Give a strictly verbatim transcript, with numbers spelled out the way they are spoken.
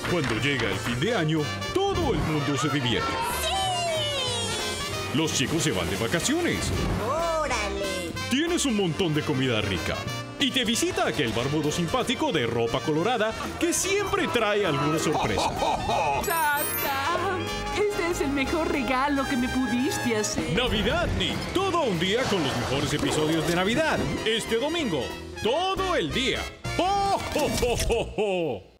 Cuando llega el fin de año, todo el mundo se divierte. Los chicos se van de vacaciones. ¡Órale! Tienes un montón de comida rica. Y te visita aquel barbudo simpático de ropa colorada que siempre trae alguna sorpresa. ¡Santa! Este es el mejor regalo que me pudiste hacer. Navidad, Nick. Todo un día con los mejores episodios de Navidad. Este domingo, todo el día. ¡Oh, oh, oh, oh, oh!